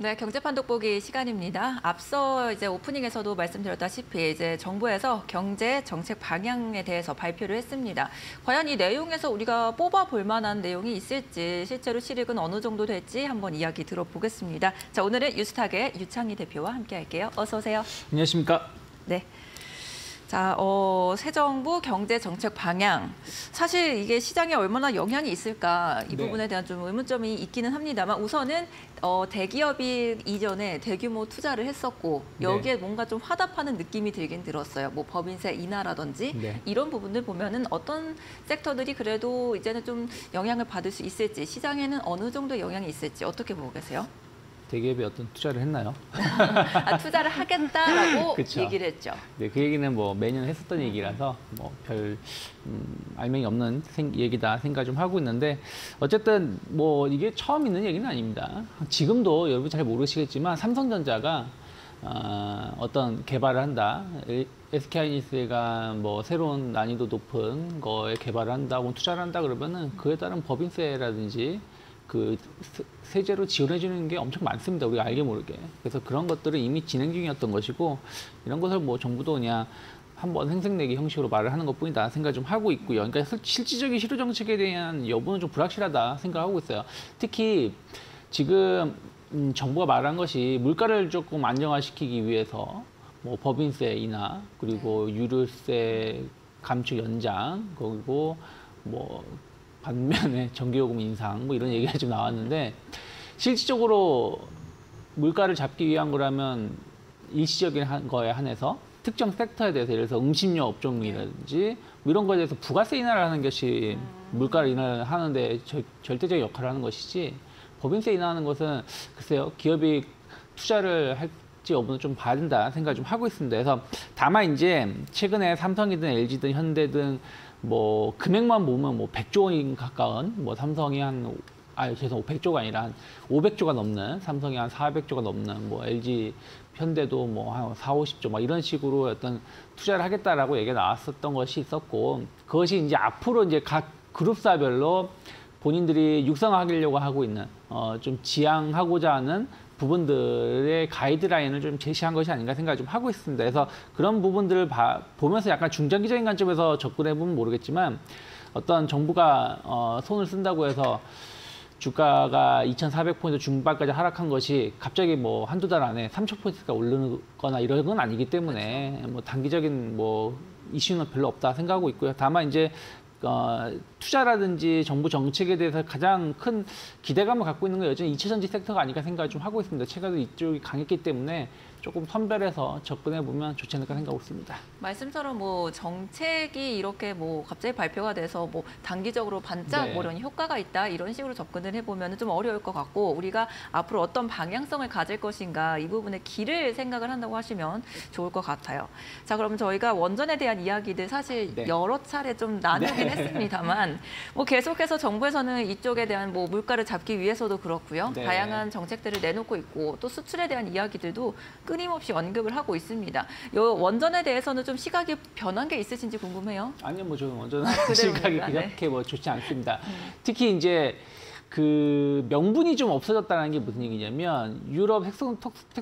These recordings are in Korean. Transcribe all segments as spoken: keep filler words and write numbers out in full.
네, 경제판 돋보기 시간입니다. 앞서 이제 오프닝에서도 말씀드렸다시피 이제 정부에서 경제 정책 방향에 대해서 발표를 했습니다. 과연 이 내용에서 우리가 뽑아볼 만한 내용이 있을지, 실제로 실익은 어느 정도 될지 한번 이야기 들어보겠습니다. 자, 오늘은 유스탁의 유창희 대표와 함께할게요. 어서 오세요. 안녕하십니까? 네. 자, 어, 새 정부 경제 정책 방향. 사실 이게 시장에 얼마나 영향이 있을까 이 네. 부분에 대한 좀 의문점이 있기는 합니다만 우선은 어, 대기업이 이전에 대규모 투자를 했었고 여기에 네. 뭔가 좀 화답하는 느낌이 들긴 들었어요. 뭐 법인세 인하라든지 네. 이런 부분들 보면은 어떤 섹터들이 그래도 이제는 좀 영향을 받을 수 있을지, 시장에는 어느 정도 영향이 있을지 어떻게 보고 계세요? 대기업이 어떤 투자를 했나요? 아, 투자를 하겠다라고 얘기를 했죠. 네, 그 얘기는 뭐 매년 했었던 얘기라서 뭐 별 음, 알맹이 없는 생, 얘기다 생각 좀 하고 있는데 어쨌든 뭐 이게 처음 있는 얘기는 아닙니다. 지금도 여러분 잘 모르시겠지만 삼성전자가 어, 어떤 개발을 한다. 에스케이하이닉스가 뭐 새로운 난이도 높은 거에 개발을 한다, 혹은 투자를 한다 그러면은 그에 따른 법인세라든지 그 세제로 지원해 주는 게 엄청 많습니다. 우리가 알게 모르게. 그래서 그런 것들은 이미 진행 중이었던 것이고 이런 것을 뭐 정부도 그냥 한번 생색내기 형식으로 말을 하는 것뿐이다 생각 좀 하고 있고요. 그러니까 실질적인 실효 정책에 대한 여부는 좀 불확실하다 생각하고 있어요. 특히 지금 음, 정부가 말한 것이 물가를 조금 안정화시키기 위해서 뭐 법인세 인하, 그리고 유류세 감축 연장, 그리고 뭐 반면에 전기요금 인상 뭐 이런 얘기가 좀 나왔는데 실질적으로 물가를 잡기 위한 거라면 일시적인 한 거에 한해서 특정 섹터에 대해서 예를 들어서 음식료 업종이라든지 뭐 이런 거에 대해서 부가세 인하를 하는 것이 물가를 인하를 하는데 저, 절대적인 역할을 하는 것이지 법인세 인하하는 것은 글쎄요 기업이 투자를 할지 여부는 좀 봐야 된다 생각을 좀 하고 있습니다. 그래서 다만 이제 최근에 삼성이든 엘지든 현대든 뭐 금액만 보면 뭐 백조 원 가까운 뭐 삼성이 한 아 죄송 백조가 아니라 한 오백조가 넘는, 삼성이 한 사백조가 넘는, 뭐 엘지 현대도 뭐 한 사오십조 막 이런 식으로 어떤 투자를 하겠다라고 얘기가 나왔었던 것이 있었고 그것이 이제 앞으로 이제 각 그룹사별로 본인들이 육성하려고 하고 있는 어 좀 지향하고자 하는 부분들의 가이드라인을 좀 제시한 것이 아닌가 생각을 좀 하고 있습니다. 그래서 그런 부분들을 봐, 보면서 약간 중장기적인 관점에서 접근해보면 모르겠지만 어떤 정부가 어, 손을 쓴다고 해서 주가가 이천사백 포인트 중반까지 하락한 것이 갑자기 뭐 한두 달 안에 삼천 포인트가 오르거나 이런 건 아니기 때문에 그렇죠. 뭐 단기적인 뭐 이슈는 별로 없다 생각하고 있고요. 다만 이제 어, 투자라든지 정부 정책에 대해서 가장 큰 기대감을 갖고 있는 건 여전히 이차전지 섹터가 아닐까 생각을 좀 하고 있습니다. 최근에 이쪽이 강했기 때문에 조금 선별해서 접근해보면 좋지 않을까 생각하고 있습니다. 말씀처럼 뭐 정책이 이렇게 뭐 갑자기 발표가 돼서 뭐 단기적으로 반짝 네. 뭐 이런 효과가 있다 이런 식으로 접근을 해보면 좀 어려울 것 같고 우리가 앞으로 어떤 방향성을 가질 것인가 이 부분의 길을 생각을 한다고 하시면 좋을 것 같아요. 자, 그럼 저희가 원전에 대한 이야기들 사실 네. 여러 차례 좀 나누긴 네. 했습니다만 뭐 계속해서 정부에서는 이쪽에 대한 뭐 물가를 잡기 위해서도 그렇고요. 네. 다양한 정책들을 내놓고 있고 또 수출에 대한 이야기들도 끊임없이 언급을 하고 있습니다. 요 원전에 대해서는 좀 시각이 변한 게 있으신지 궁금해요. 아니요, 뭐 저는 완전 아, 시각이 네. 그렇게 뭐 좋지 않습니다. 음. 특히 이제 그 명분이 좀 없어졌다는 게 무슨 얘기냐면 유럽 텍소,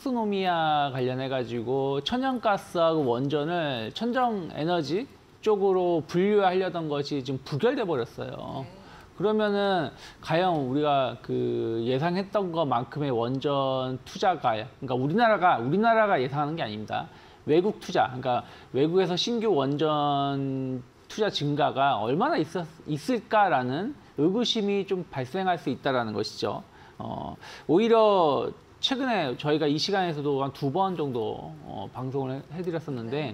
텍소노미아 관련해 가지고 천연가스하고 원전을 천정 에너지 쪽으로 분류하려던 것이 지금 부결돼 버렸어요. 네. 그러면은 과연 우리가 그 예상했던 것만큼의 원전 투자가, 그러니까 우리나라가 우리나라가 예상하는 게 아닙니다. 외국 투자, 그러니까 외국에서 신규 원전 투자 증가가 얼마나 있었, 있을까라는 의구심이 좀 발생할 수 있다라는 것이죠. 어, 오히려 최근에 저희가 이 시간에서도 한 두 번 정도 어, 방송을 해드렸었는데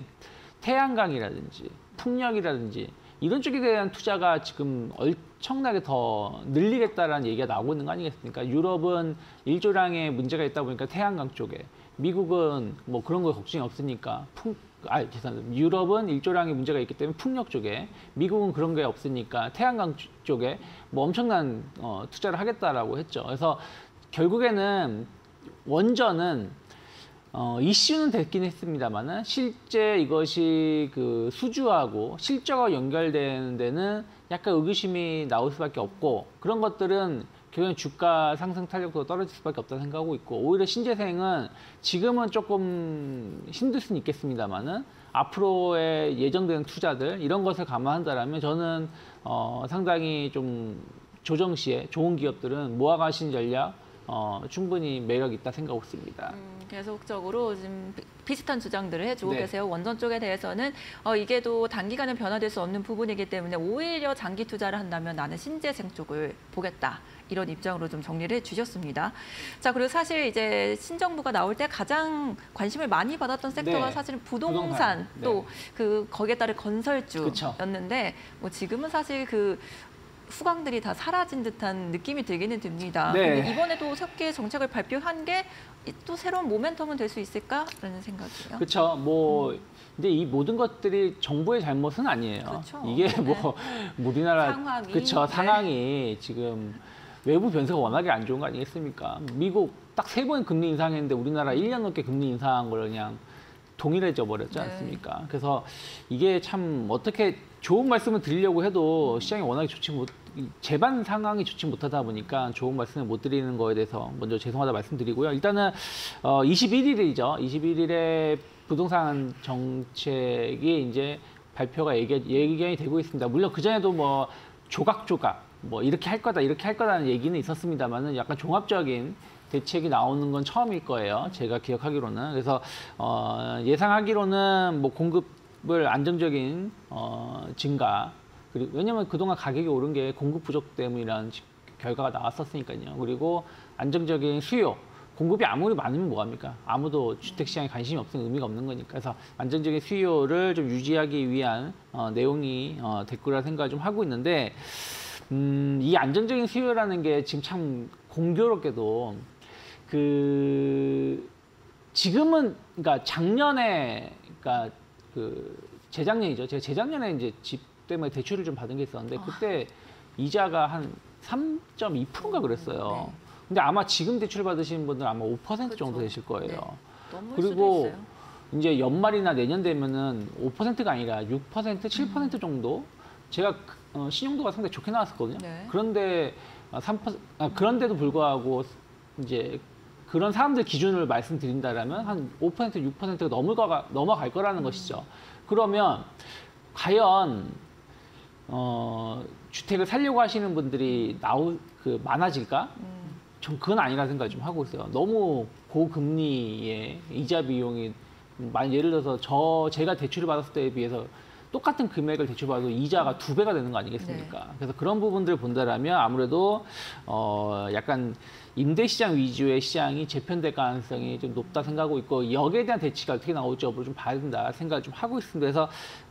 태양광이라든지 풍력이라든지 이런 쪽에 대한 투자가 지금 엄청나게 더 늘리겠다라는 얘기가 나오고 있는 거 아니겠습니까? 유럽은 일조량에 문제가 있다 보니까 태양광 쪽에, 미국은 뭐 그런 거 걱정이 없으니까 풍, 아, 죄송합니다. 유럽은 일조량에 문제가 있기 때문에 풍력 쪽에, 미국은 그런 게 없으니까 태양광 쪽에 뭐 엄청난 어, 투자를 하겠다라고 했죠. 그래서 결국에는 원전은 어, 이슈는 됐긴 했습니다만은 실제 이것이 그 수주하고 실적과 연결되는 데는 약간 의구심이 나올 수밖에 없고 그런 것들은 결국엔 주가 상승 탄력도 떨어질 수밖에 없다고 생각하고 있고 오히려 신재생은 지금은 조금 힘들 수는 있겠습니다만은 앞으로의 예정되는 투자들 이런 것을 감안한다라면 저는 어, 상당히 좀 조정 시에 좋은 기업들은 모아가신 전략 어, 충분히 매력 있다 생각하고 있습니다. 음, 계속적으로 지금 비- 비슷한 주장들을 해주고 네. 계세요. 원전 쪽에 대해서는 어, 이게 또 단기간에 변화될 수 없는 부분이기 때문에 오히려 장기 투자를 한다면 나는 신재생 쪽을 보겠다. 이런 입장으로 좀 정리를 해주셨습니다. 자, 그리고 사실 이제 신정부가 나올 때 가장 관심을 많이 받았던 섹터가 네. 사실은 부동산, 부동산. 네. 또 그 거기에 따른 건설주였는데 뭐 지금은 사실 그 후광들이 다 사라진 듯한 느낌이 들기는 듭니다. 네. 근데 이번에도 새롭게 정책을 발표한 게 또 새로운 모멘텀은 될 수 있을까라는 생각이에요. 그렇죠. 뭐 근데 이 모든 것들이 정부의 잘못은 아니에요. 그쵸. 이게 네. 뭐 우리나라 상황이, 그렇죠. 네. 상황이 지금 외부 변수가 워낙에 안 좋은 거 아니겠습니까? 미국 딱 세 번 금리 인상했는데 우리나라 일 년 넘게 금리 인상한 걸 그냥 동일해져 버렸지 네. 않습니까? 그래서 이게 참 어떻게 좋은 말씀을 드리려고 해도 시장이 워낙에 좋지 못, 재반 상황이 좋지 못하다 보니까 좋은 말씀을 못 드리는 거에 대해서 먼저 죄송하다 말씀드리고요. 일단은 어, 이십일 일이죠. 이십일 일에 부동산 정책이 이제 발표가 예견, 예견이 되고 있습니다. 물론 그 전에도 뭐 조각조각 뭐 이렇게 할 거다 이렇게 할 거다는 얘기는 있었습니다만은 약간 종합적인 대책이 나오는 건 처음일 거예요. 제가 기억하기로는. 그래서 어, 예상하기로는 뭐 공급을 안정적인 어, 증가 그리고 왜냐하면 그동안 가격이 오른 게 공급 부족 때문이라는 결과가 나왔었으니까요. 그리고 안정적인 수요. 공급이 아무리 많으면 뭐합니까? 아무도 주택 시장에 관심이 없으면 의미가 없는 거니까. 그래서 안정적인 수요를 좀 유지하기 위한 어, 내용이 어, 될 거라 생각을 좀 하고 있는데 음, 이 안정적인 수요라는 게 지금 참 공교롭게도 그 지금은 그러니까 작년에 그러니까 그 재작년이죠. 제가 재작년에 이제 집 때문에 대출을 좀 받은 게 있었는데 그때 이자가 한 삼 점 이 퍼센트인가 그랬어요. 네. 근데 아마 지금 대출 받으시는 분들 아마 오 퍼센트 그렇죠. 정도 되실 거예요. 네. 넘을 그리고 수도 있어요. 이제 연말이나 내년 되면은 오 퍼센트가 아니라 육 퍼센트, 칠 퍼센트 정도 제가 어, 신용도가 상당히 좋게 나왔었거든요. 네. 그런데 삼 퍼센트 아, 그런데도 불구하고 이제 그런 사람들 기준을 말씀드린다라면 한 오 퍼센트, 육 퍼센트가 넘어가 넘어갈 거라는 음. 것이죠. 그러면 과연 어, 주택을 살려고 하시는 분들이 나오 그 많아질까? 음. 전 그건 아니라 생각 좀 하고 있어요. 너무 고금리의 이자 비용이 많이 예를 들어서 저 제가 대출을 받았을 때에 비해서 똑같은 금액을 대출받아도 이자가 두 배가 되는 거 아니겠습니까? 네. 그래서 그런 부분들을 본다라면 아무래도 어 약간 임대 시장 위주의 시장이 재편될 가능성이 좀 높다 생각하고 있고 여기에 대한 대치가 어떻게 나올지 여부를 좀 봐야 된다 생각을 좀 하고 있습니다. 그래서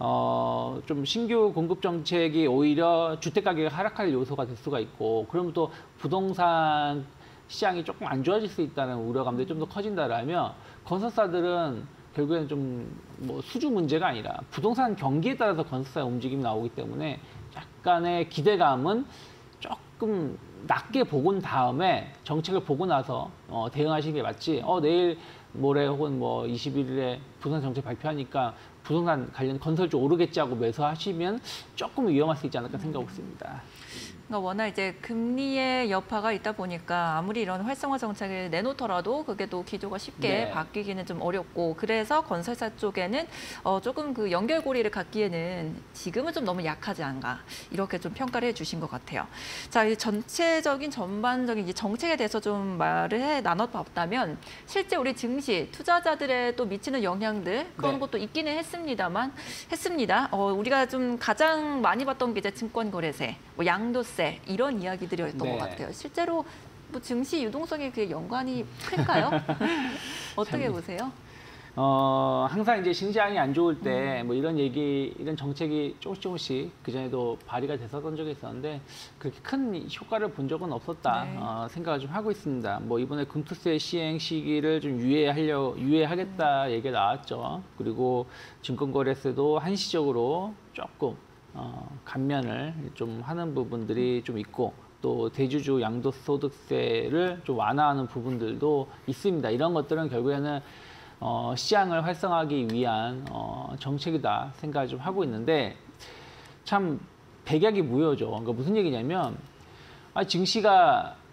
어좀 신규 공급 정책이 오히려 주택 가격이 하락할 요소가 될 수가 있고 그러면 또 부동산 시장이 조금 안 좋아질 수 있다는 우려감들이 좀 더 커진다라면 건설사들은 결국에는 좀 뭐 수주 문제가 아니라 부동산 경기에 따라서 건설사의 움직임이 나오기 때문에 약간의 기대감은 조금 낮게 보고 다음에 정책을 보고 나서 어, 대응하시는 게 맞지. 어, 내일 모레 혹은 뭐 이십일 일에 부동산 정책 발표하니까 부동산 관련 건설주 오르겠지 하고 매수하시면 조금 위험할 수 있지 않을까 생각하고 있습니다. 그러니까 워낙 이제 금리의 여파가 있다 보니까 아무리 이런 활성화 정책을 내놓더라도 그게 또 기조가 쉽게 네. 바뀌기는 좀 어렵고 그래서 건설사 쪽에는 어 조금 그 연결고리를 갖기에는 지금은 좀 너무 약하지 않가 이렇게 좀 평가를 해주신 것 같아요. 자, 이 전체적인 전반적인 이 정책에 대해서 좀 말을 해 나눠봤다면 실제 우리 증시 투자자들의 또 미치는 영향들 그런 네. 것도 있기는 했습니다만 했습니다. 어, 우리가 좀 가장 많이 봤던 게 이제 증권거래세, 뭐 양도세 이런 이야기들이었던 네. 것 같아요. 실제로 뭐 증시 유동성에 그 연관이 클까요? 어떻게 참. 보세요? 어, 항상 이제 신장이 안 좋을 때 뭐 이런 얘기, 이런 정책이 조금씩 조금씩 그전에도 발의가 됐었던 적이 있었는데 그렇게 큰 효과를 본 적은 없었다 네. 어, 생각을 좀 하고 있습니다. 뭐 이번에 금투세 시행 시기를 좀 유예하려, 유예하겠다 얘기가 나왔죠. 그리고 증권거래세도 한시적으로 조금 어, 감면을 좀 하는 부분들이 좀 있고 또 대주주 양도소득세를 좀 완화하는 부분들도 있습니다. 이런 것들은 결국에는 어, 시장을 활성화하기 위한 어, 정책이다 생각을 좀 하고 있는데 참 백약이 무효죠. 그러니까 무슨 얘기냐면 아, 증시가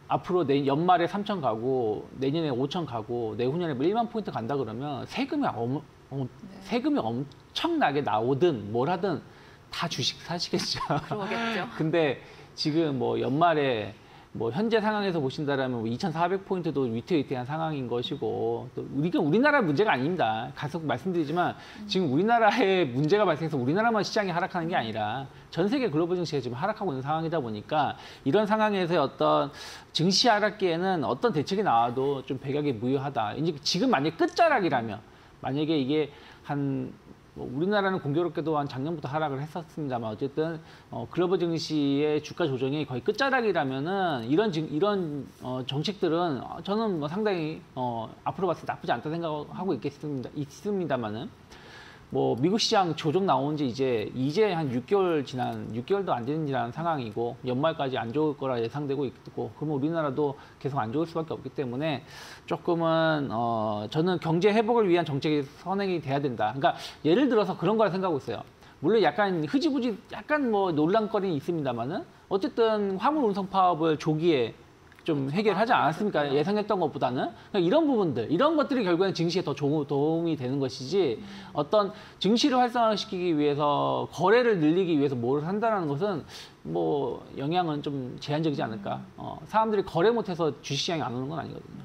앞으로 내 연말에 삼천 가고 내년에 오천 가고 내후년에 뭐 일만 포인트 간다 그러면 세금이 엄, 어, 세금이 엄청나게 나오든 뭘 하든 다 주식 사시겠죠. 그러겠죠. 근데 지금 뭐 연말에 뭐 현재 상황에서 보신다라면 뭐 이천사백 포인트도 위태위태한 상황인 것이고 또 우리가 우리나라 문제가 아닙니다. 계속 말씀드리지만 지금 우리나라에 문제가 발생해서 우리나라만 시장이 하락하는 게 아니라 전 세계 글로벌 증시가 지금 하락하고 있는 상황이다 보니까 이런 상황에서 어떤 증시 하락기에는 어떤 대책이 나와도 좀 백약이 무효하다. 이제 지금 만약 끝자락이라면 만약에 이게 한 뭐 우리나라는 공교롭게도 한 작년부터 하락을 했었습니다만 어쨌든 어, 글로벌 증시의 주가 조정이 거의 끝자락이라면은 이런 지- 이런 어, 정책들은 어, 저는 뭐 상당히 어, 앞으로 봤을 때 나쁘지 않다 생각하고 있겠습니다. 있습니다만은 뭐 미국 시장 조정 나온 지 이제 이제 한 육 개월 지난 육 개월도 안 되는 지난 상황이고 연말까지 안 좋을 거라 예상되고 있고 그러면 우리나라도 계속 안 좋을 수밖에 없기 때문에 조금은 어 저는 경제 회복을 위한 정책이 선행이 돼야 된다. 그러니까 예를 들어서 그런 거라 생각하고 있어요. 물론 약간 흐지부지 약간 뭐 논란거리는 있습니다만은 어쨌든 화물 운송 파업을 조기에 좀 해결하지 않았습니까? 예상했던 것보다는. 그러니까 이런 부분들, 이런 것들이 결국에는 증시에 더 조- 도움이 되는 것이지 어떤 증시를 활성화시키기 위해서 거래를 늘리기 위해서 뭘 한다는 것은 뭐 영향은 좀 제한적이지 않을까. 어, 사람들이 거래 못해서 주식시장이 안 오는 건 아니거든요.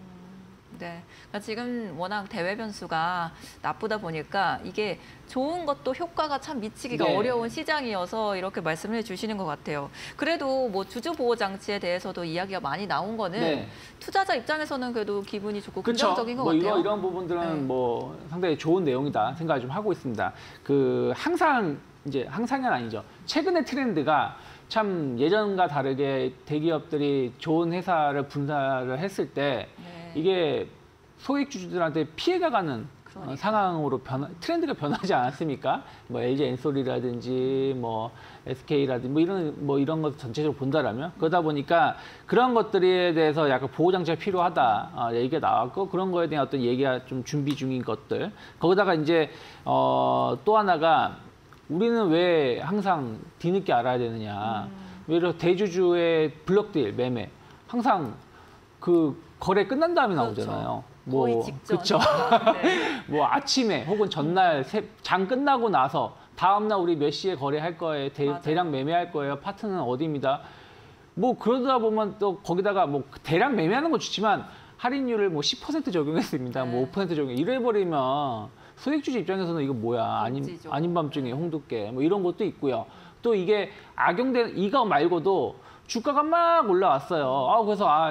네, 그러니까 지금 워낙 대외 변수가 나쁘다 보니까 이게 좋은 것도 효과가 참 미치기가 네. 어려운 시장이어서 이렇게 말씀을 해주시는 것 같아요. 그래도 뭐 주주 보호 장치에 대해서도 이야기가 많이 나온 거는 네. 투자자 입장에서는 그래도 기분이 좋고 그렇죠. 긍정적인 것 뭐 같아요. 이런 이런 부분들은 네. 뭐 상당히 좋은 내용이다 생각을 좀 하고 있습니다. 그 항상 이제 항상은 아니죠. 최근의 트렌드가 참 예전과 다르게 대기업들이 좋은 회사를 분사를 했을 때 네. 이게 소액 주주들한테 피해가 가는 어, 그러니까. 상황으로 변화, 트렌드가 변하지 않았습니까? 뭐 엘지 엔솔이라든지 뭐 에스케이라든지 뭐 이런 뭐 이런 것 전체적으로 본다라면 그러다 보니까 그런 것들에 대해서 약간 보호 장치가 필요하다 어, 얘기가 나왔고 그런 거에 대한 어떤 얘기가 좀 준비 중인 것들 거기다가 이제 어, 또 하나가 우리는 왜 항상 뒤늦게 알아야 되느냐? 왜 이렇게 대주주의 블록딜 매매 항상 그 거래 끝난 다음에 나오잖아요. 그렇죠. 거의 직전. 그쵸? 네. 뭐 아침에 혹은 전날 세- 장 끝나고 나서 다음날 우리 몇 시에 거래할 거예요. 대, 맞아요. 대량 매매할 거예요. 파트는 어디입니다. 뭐 그러다 보면 또 거기다가 뭐 대량 매매하는 건 좋지만 할인율을 뭐 십 퍼센트 적용했습니다. 네. 뭐 오 퍼센트 적용. 이래버리면 소액주주 입장에서는 이거 뭐야. 아닌, 억지죠. 아닌 밤중에 홍두깨. 뭐 이런 것도 있고요. 또 이게 악용된 이거 말고도 주가가 막 올라왔어요. 아, 그래서 아,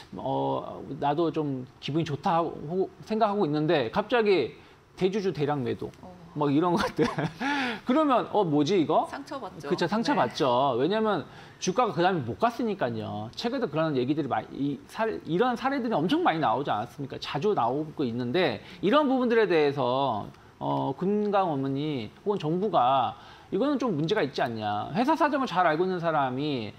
어, 나도 좀 기분이 좋다 하고 생각하고 있는데 갑자기 대주주 대량 매도. 어, 막 이런 것들. 그러면 어 뭐지 이거? 상처받죠. 그렇죠. 상처받죠. 왜냐하면 주가가 그 다음에 못 갔으니까요. 최근에 그런 얘기들이 많이, 이, 사, 이런 사례들이 엄청 많이 나오지 않았습니까? 자주 나오고 있는데 이런 부분들에 대해서 어, 금강 어머니 혹은 정부가 이거는 좀 문제가 있지 않냐. 회사 사정을 잘 알고 있는 사람이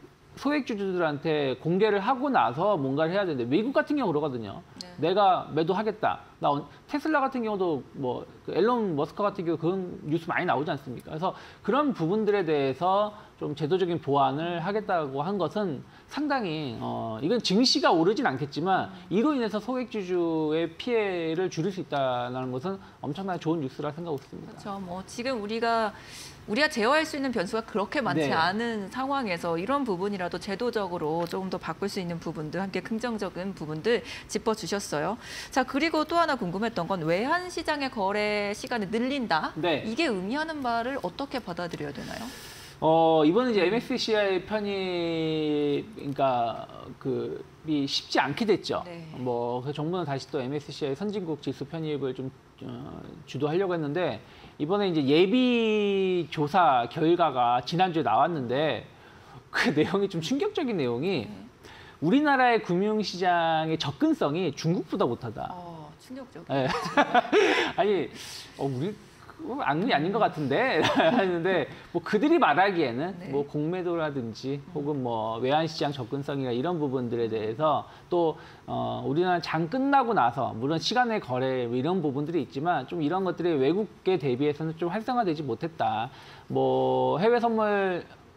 소액주주들한테 공개를 하고 나서 뭔가를 해야 되는데 외국 같은 경우 그러거든요. 네. 내가 매도하겠다. 나 언- 테슬라 같은 경우도 뭐그 앨런 머스크 같은 경우 그런 뉴스 많이 나오지 않습니까? 그래서 그런 부분들에 대해서 좀 제도적인 보완을 하겠다고 한 것은 상당히 어 이건 증시가 오르진 않겠지만 이로 인해서 소액주주의 피해를 줄일 수 있다는 것은 엄청나게 좋은 뉴스라 생각하고 있습니다. 그렇죠. 뭐 지금 우리가 우리가 제어할 수 있는 변수가 그렇게 많지 네. 않은 상황에서 이런 부분이라도 제도적으로 조금 더 바꿀 수 있는 부분들 함께 긍정적인 부분들 짚어주셨어요. 자 그리고 또 하나 궁금했던 건 외환 시장의 거래 시간을 늘린다. 네. 이게 의미하는 말을 어떻게 받아들여야 되나요? 어, 이번에 이제 엠에스시아이 편입, 그러니까 그이 쉽지 않게 됐죠. 네. 뭐, 그 정부는 다시 또 엠에스시아이 선진국 지수 편입을 좀 어, 주도하려고 했는데 이번에 이제 예비 조사 결과가 지난주에 나왔는데 그 내용이 좀 충격적인 내용이 네. 우리나라의 금융시장의 접근성이 중국보다 못하다. 어, 충격적. 네. 아니, 어, 우리 그거 아닌 아닌 것 같은데 하는데 뭐 그들이 말하기에는 네. 뭐 공매도라든지 혹은 뭐 외환시장 접근성이나 이런 부분들에 대해서 또 어, 우리나라 장 끝나고 나서 물론 시간의 거래 뭐 이런 부분들이 있지만 좀 이런 것들이 외국에 대비해서는 좀 활성화되지 못했다. 뭐 해외 선물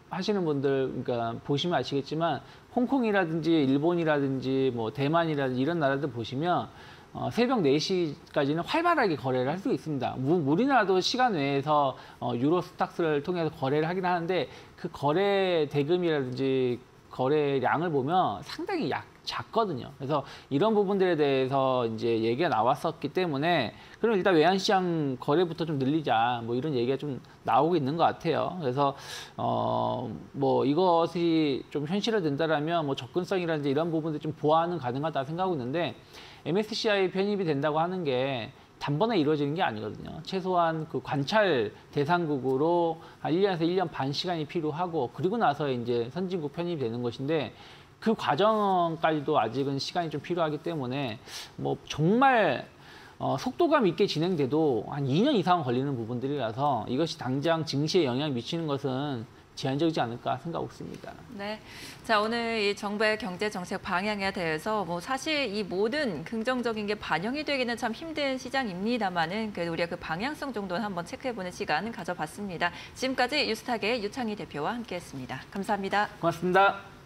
하시는 분들 그러니까 보시면 아시겠지만 홍콩이라든지 일본이라든지 뭐 대만이라든지 이런 나라들 보시면 어, 새벽 네 시까지는 활발하게 거래를 할 수 있습니다. 우, 우리나라도 시간 외에서 어, 유로스탁스를 통해서 거래를 하긴 하는데 그 거래 대금이라든지 거래량을 보면 상당히 약 작거든요. 그래서 이런 부분들에 대해서 이제 얘기가 나왔었기 때문에 그럼 일단 외환시장 거래부터 좀 늘리자 뭐 이런 얘기가 좀 나오고 있는 것 같아요. 그래서 어 뭐 이것이 좀 현실화된다라면 뭐 접근성이라든지 이런 부분들 좀 보완은 가능하다 생각하고 있는데 엠에스시아이 편입이 된다고 하는 게 단번에 이루어지는 게 아니거든요. 최소한 그 관찰 대상국으로 한 일 년에서 일 년 반 시간이 필요하고 그리고 나서 이제 선진국 편입이 되는 것인데 그 과정까지도 아직은 시간이 좀 필요하기 때문에 뭐 정말 어, 속도감 있게 진행돼도 한 이 년 이상 걸리는 부분들이라서 이것이 당장 증시에 영향을 미치는 것은 제한적이지 않을까 생각하고 있습니다. 네. 자, 오늘 이 정부의 경제 정책 방향에 대해서 뭐 사실 이 모든 긍정적인 게 반영이 되기는 참 힘든 시장입니다만은 그래도 우리가 그 방향성 정도는 한번 체크해보는 시간 가져봤습니다. 지금까지 유스탁의 유창희 대표와 함께했습니다. 감사합니다. 고맙습니다.